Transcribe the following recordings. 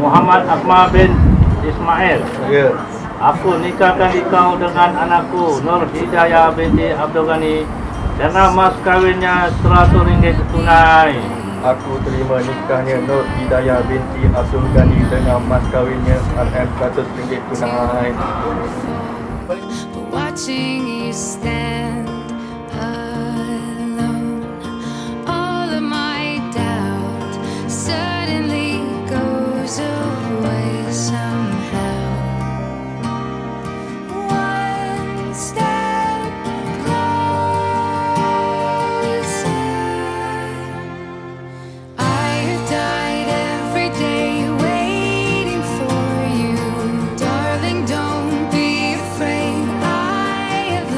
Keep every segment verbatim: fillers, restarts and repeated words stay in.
Muhammad Akmal bin Ismail. Ya. Aku nikahkan engkau dengan anakku Nur Hidayah binti Abdul Ghani dengan mas kawinnya seratus ringgit tunai. Aku terima nikahnya Nur Hidayah binti Abdul Ghani dengan mas kawinnya R M seratus ringgit tunai. Watching you stand alone, all of my doubt suddenly goes away somehow. One step closer. I have died every day waiting for you, darling. Don't be afraid. I have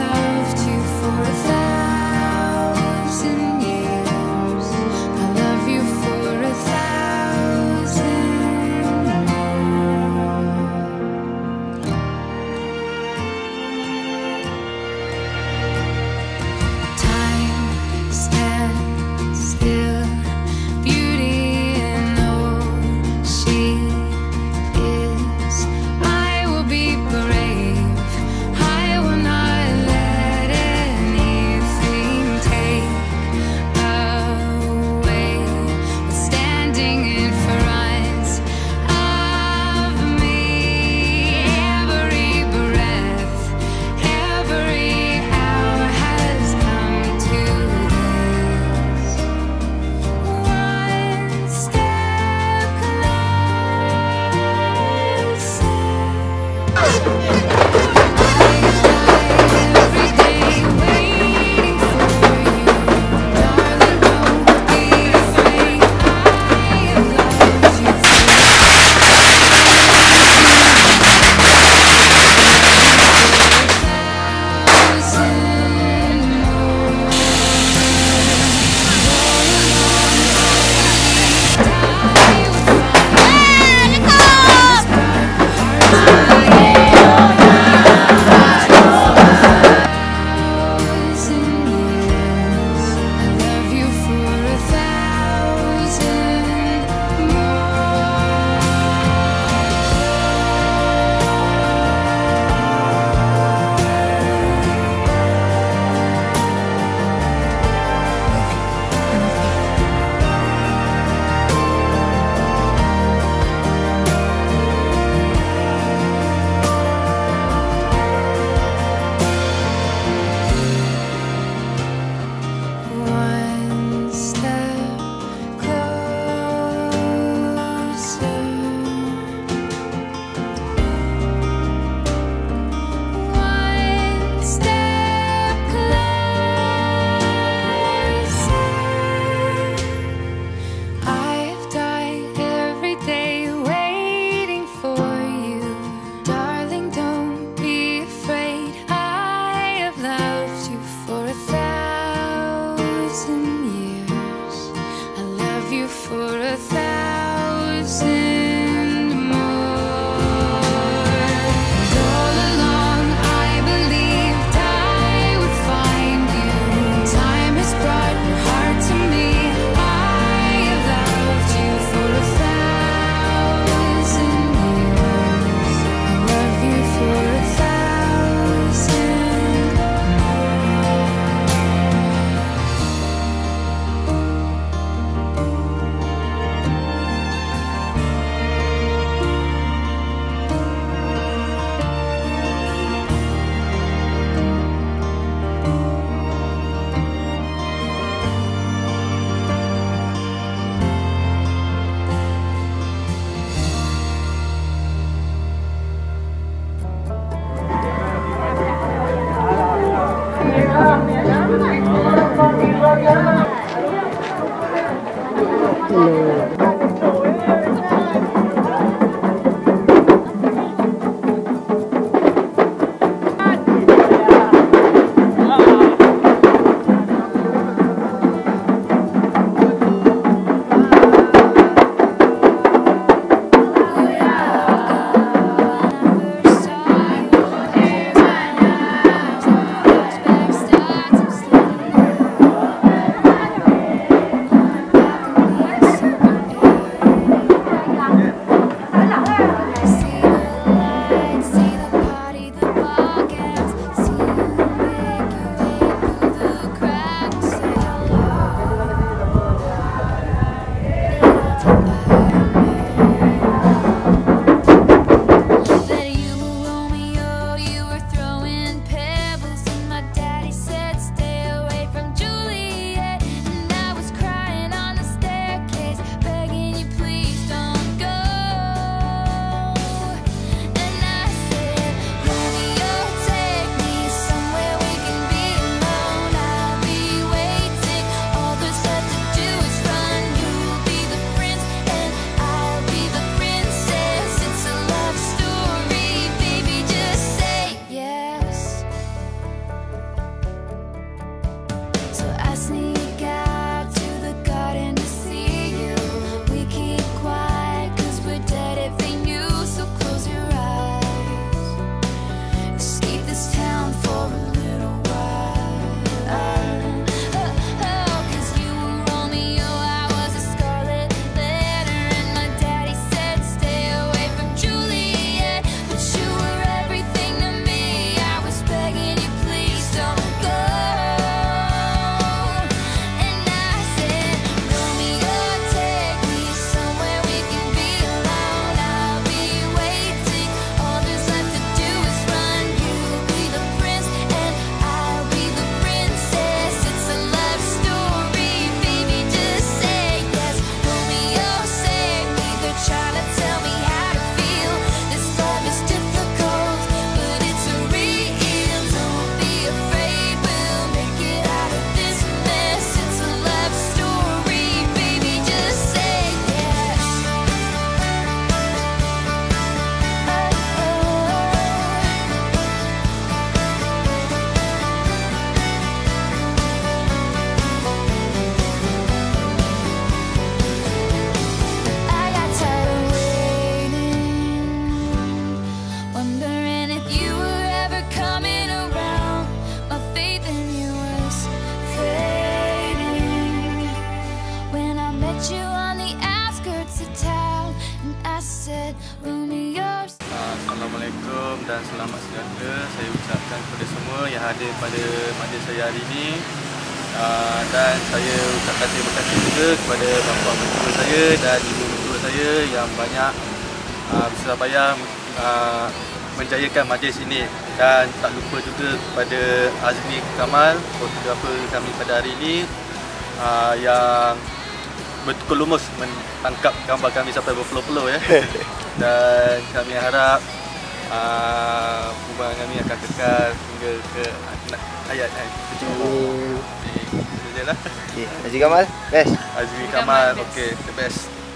kepada semua yang hadir pada majlis saya hari ini. Uh, dan saya ucapkan terima kasih juga kepada bapa mentua saya dan ibu mentua saya yang banyak uh, bersusah payah uh, menjayakan majlis ini. Dan tak lupa juga kepada Azmi Kamal, fotografer kami pada hari ini, uh, yang betul lumus menangkap gambar kami sampai berpuluh-puluh ya. Dan kami harap uh, hubungan kami akan kekal hingga ke hayat cucu. Itu je lah. Okay. Azmi Kamal, best. Azmi Kamal, okey, the best.